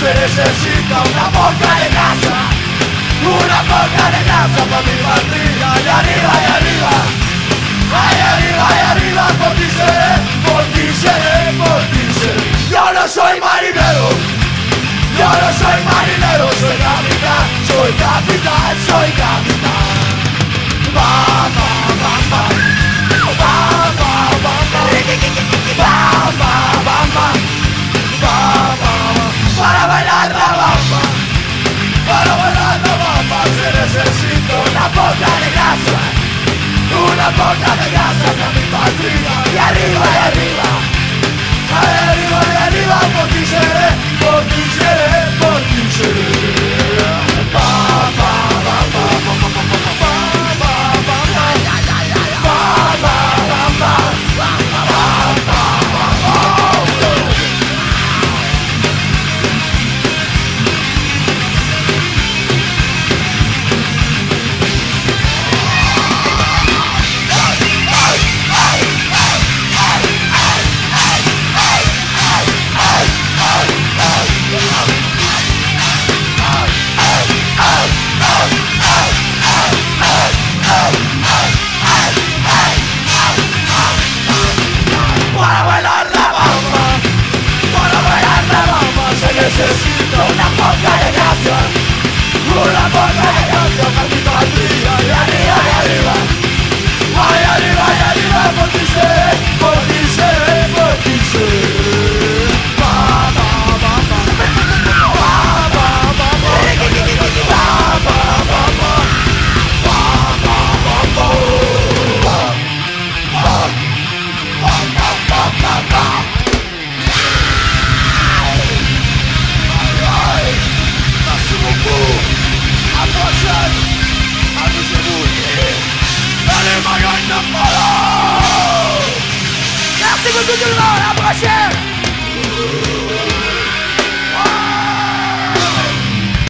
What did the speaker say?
se necesita una boca de grasa, una boca de grasa para mi patria. Y arriba, y arriba, ay, arriba, y arriba, por ti seré, por ti seré, por ti seré. Yo no soy marinero, yo no soy marinero, soy capitán, soy capitán, soy capitán. Va, va, va, va, va, va, va, va, va, va, va, para bailar la bamba, para bailar la bamba se necesita una poca de grasa, una poca de grasa para mi patria. Y arriba, y arriba, arriba, y arriba, por ti seré, por ti seré, por ti seré. Pa, pa, pa, pa, pa, pa, pa, pa, pa, pa, pa, necesito una poca de grasa, una poca de grasa para mi patria. Y arriba, y arriba, ay, arriba, y arriba, por ti seré, por ti seré, por ti seré. Pa, pa, pa, pa, pa, pa, pa, pa, Merci beaucoup tout le monde, à la prochaine.